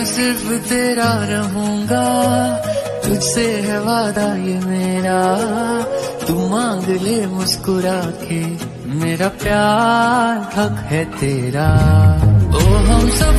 सिर्फ तेरा रहूंगा, तुझसे है वादा ये मेरा। तू मांग ले मुस्कुरा के, मेरा प्यार हक है तेरा। ओ हम सब